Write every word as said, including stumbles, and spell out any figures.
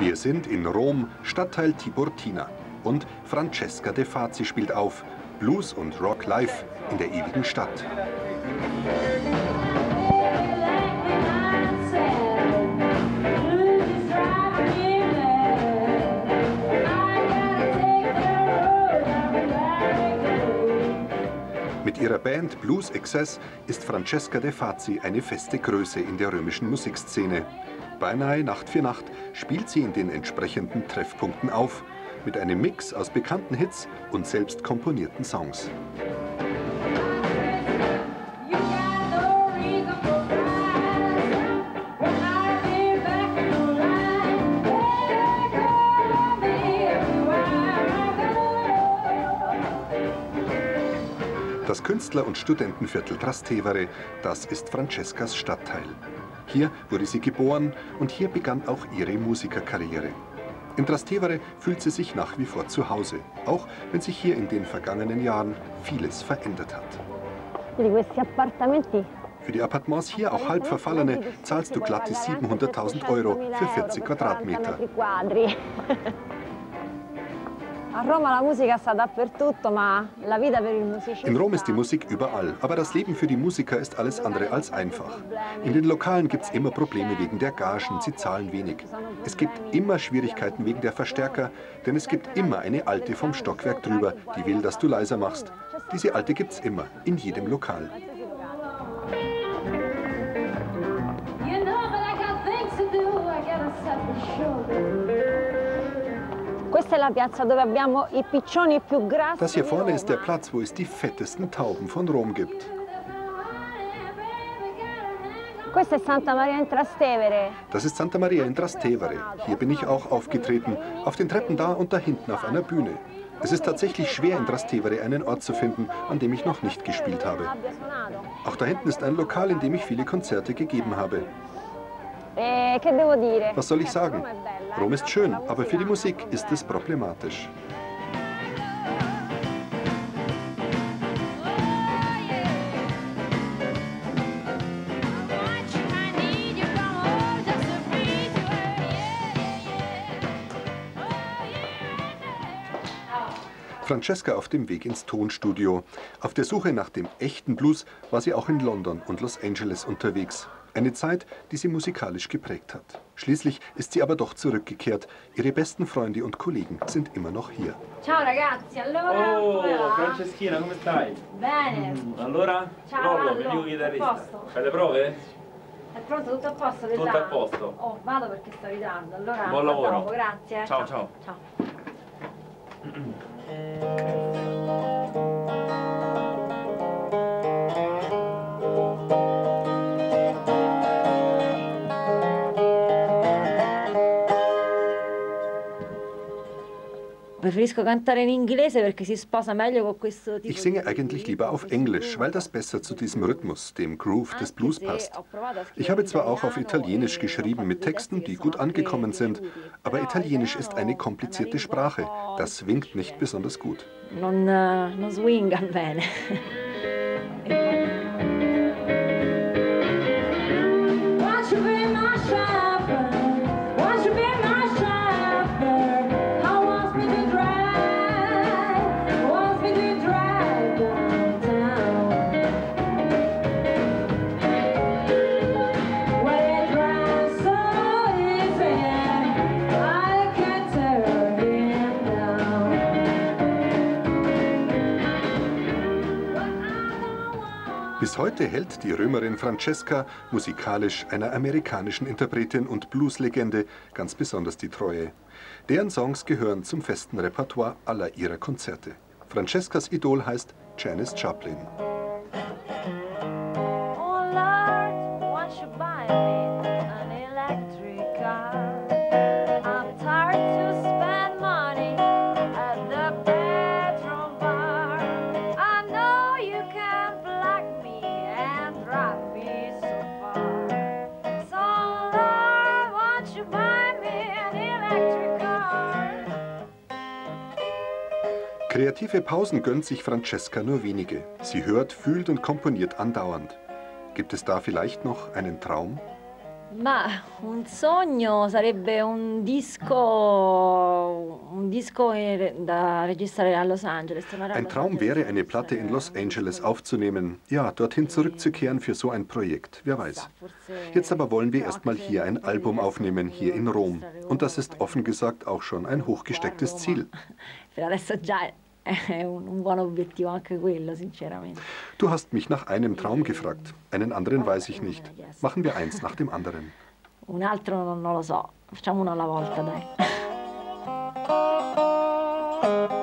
Wir sind in Rom, Stadtteil Tiburtina. Und Francesca De Fazi spielt auf. Blues und Rock live in der ewigen Stadt. Mit ihrer Band Blues Excess ist Francesca De Fazi eine feste Größe in der römischen Musikszene. Beinahe Nacht für Nacht spielt sie in den entsprechenden Treffpunkten auf, mit einem Mix aus bekannten Hits und selbst komponierten Songs. Das Künstler- und Studentenviertel Trastevere, das ist Francescas Stadtteil. Hier wurde sie geboren und hier begann auch ihre Musikerkarriere. In Trastevere fühlt sie sich nach wie vor zu Hause, auch wenn sich hier in den vergangenen Jahren vieles verändert hat. Für die Appartements hier, auch halb verfallene, zahlst du glatte siebenhunderttausend Euro für vierzig Quadratmeter. In Rom ist die Musik überall, aber das Leben für die Musiker ist alles andere als einfach. In den Lokalen gibt es immer Probleme wegen der Gagen, sie zahlen wenig. Es gibt immer Schwierigkeiten wegen der Verstärker, denn es gibt immer eine Alte vom Stockwerk drüber, die will, dass du leiser machst. Diese Alte gibt es immer, in jedem Lokal. Das hier vorne ist der Platz, wo es die fettesten Tauben von Rom gibt. Das ist Santa Maria in Trastevere. Hier bin ich auch aufgetreten, auf den Treppen da und da hinten auf einer Bühne. Es ist tatsächlich schwer, in Trastevere einen Ort zu finden, an dem ich noch nicht gespielt habe. Auch da hinten ist ein Lokal, in dem ich viele Konzerte gegeben habe. Was soll ich sagen? Rom ist schön, aber für die Musik ist es problematisch. Francesca auf dem Weg ins Tonstudio. Auf der Suche nach dem echten Blues war sie auch in London und Los Angeles unterwegs. Eine Zeit, die sie musikalisch geprägt hat. Schließlich ist sie aber doch zurückgekehrt. Ihre besten Freunde und Kollegen sind immer noch hier. Ciao ragazzi, allora Oh, come va? Franceschina, come stai? Bene. Mm, allora? Ciao, Lollo, Allo. mio chitarrista. Posto. Fai le prove? È pronto, tutto a posto? Tutto a posto. Oh, vado perché sto in ritardo. Allora, Buon lavoro. dopo, grazie. Ciao, ciao. Ciao. Ich singe eigentlich lieber auf Englisch, weil das besser zu diesem Rhythmus, dem Groove des Blues passt. Ich habe zwar auch auf Italienisch geschrieben mit Texten, die gut angekommen sind, aber Italienisch ist eine komplizierte Sprache. Das swingt nicht besonders gut. Non, non swinga bene. Bis heute hält die Römerin Francesca musikalisch einer amerikanischen Interpretin und Blueslegende ganz besonders die Treue. Deren Songs gehören zum festen Repertoire aller ihrer Konzerte. Francescas Idol heißt Janis Joplin. Kreative Pausen gönnt sich Francesca nur wenige. Sie hört, fühlt und komponiert andauernd. Gibt es da vielleicht noch einen Traum? Ma un sogno sarebbe un disco, un disco da registrare a Los Angeles. Ein Traum wäre, eine Platte in Los Angeles aufzunehmen. Ja, dorthin zurückzukehren für so ein Projekt, wer weiß. Jetzt aber wollen wir erstmal hier ein Album aufnehmen, hier in Rom. Und das ist offen gesagt auch schon ein hochgestecktes Ziel. Du hast mich nach einem Traum gefragt. Einen anderen weiß ich nicht. Machen wir eins nach dem anderen. Un altro non lo so. Facciamo uno alla volta, dai.